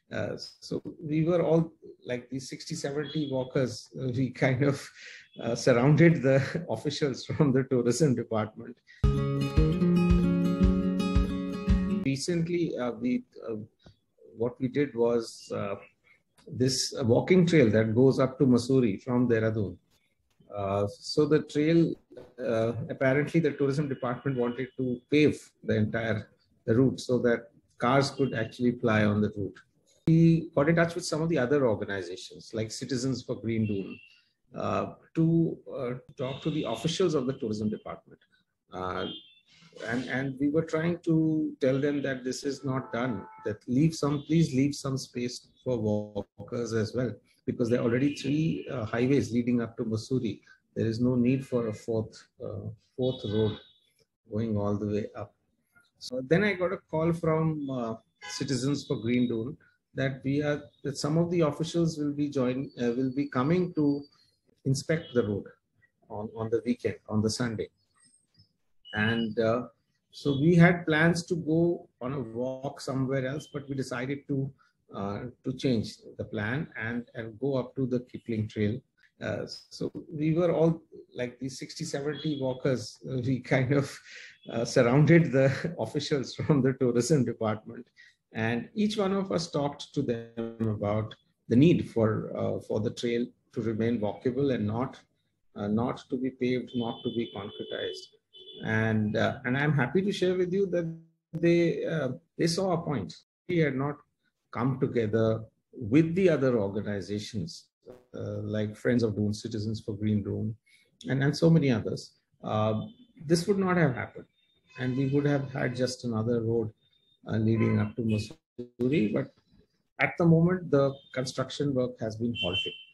So we were all like these 60, 70 walkers. We kind of surrounded the officials from the tourism department. Recently, what we did was this walking trail that goes up to Mussoorie from Dehradun. So the trail, apparently the tourism department wanted to pave the entire route so that cars could actually ply on the route. We got in touch with some of the other organizations like Citizens for Green Dune to talk to the officials of the tourism department. And we were trying to tell them that this is not done, that please leave some space for walkers as well, because there are already three highways leading up to Mussoorie. There is no need for a fourth road going all the way up. So then I got a call from Citizens for Green Dune that some of the officials will be coming to inspect the road on the weekend, on the Sunday. And so we had plans to go on a walk somewhere else, but we decided to change the plan and go up to the Kipling Trail. So we were all like these 60, 70 walkers. We kind of surrounded the officials from the tourism department, and each one of us talked to them about the need for the trail to remain walkable and not to be paved, not to be concretized. And I'm happy to share with you that they saw a point. We had not come together with the other organizations like Friends of Dune, Citizens for Green Dune, and so many others. This would not have happened, and we would have had just another road leading up to Mussoorie. But at the moment, the construction work has been halted.